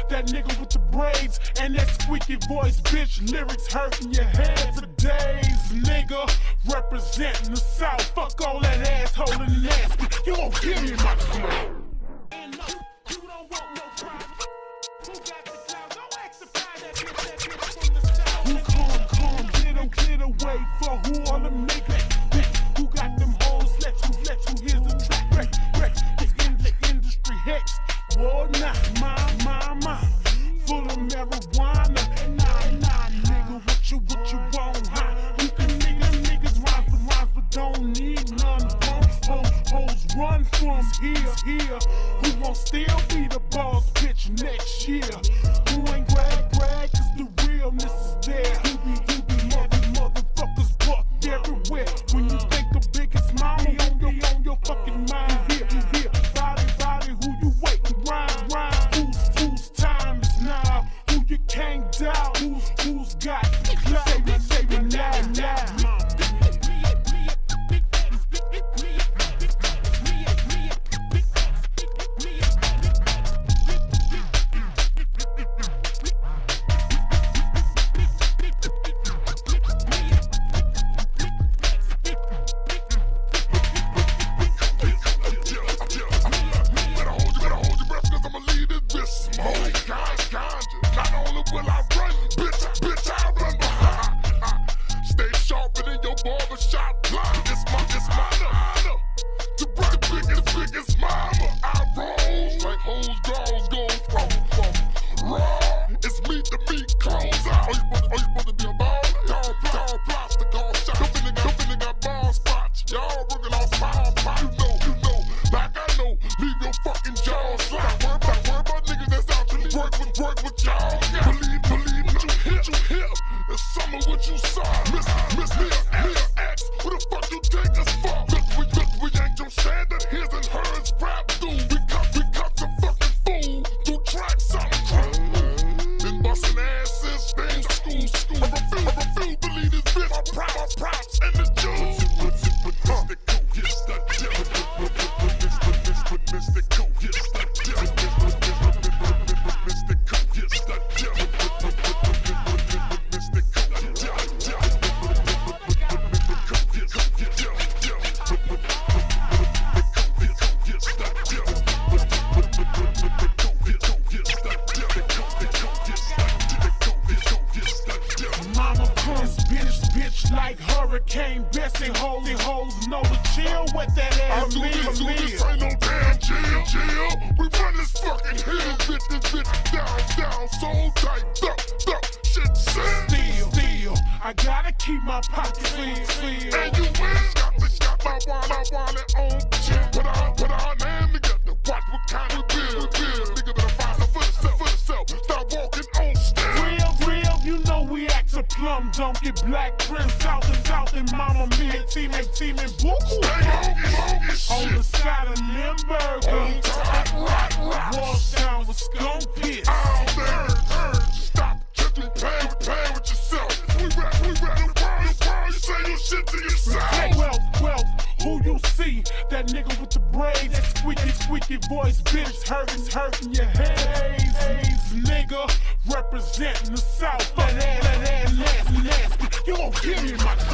that nigga with the braids and that squeaky voice, bitch. Lyrics hurting your head for days, nigga. Representing the South, fuck all that asshole and nasty. You won't give me my clout. And no, you don't want no problem. Who got the clout? Don't ask to find that bitch from the South. Who come, get away for who all them niggas? Who got them hoes? Let you hear the track. Wreck is in the industry hex. Whoa, nah, full of marijuana. Nah, nigga, what you want, huh? You can niggas rhymes, but don't need none. Hoes run from here. Who won't still be the boss bitch next year? Who ain't brag, cause the realness is there. Who be motherfuckers bucked everywhere. When you think the biggest mommy on your fucking mind, here. Body, who you waiting, rhyme. Whose time is now? Who you can't doubt? Who's got clout? Say me now. Like hurricane, Bessie, holy hoes know to chill with that ass. This ain't no damn chill. We run this fucking hill, bitch down, so tight, duck, shit set. Still, I gotta keep my pockets clean. And you win, got my wallet on chill. Put our name together, watch what kind of bill. Nigga better find some for yourself. Stop walking on stairs. Real, you know we act a plum, don't get black prince south and mama mia, team and buku. On the side of Limburger, walk down with skunk pits. Stop, just play with yourself. We rap the world, you say your shit to yourself. Well, who you see? That nigga with the braids, that squeaky voice, bitch, hurting your head. Nigga, representing the South, that ass nasty. You won't give me my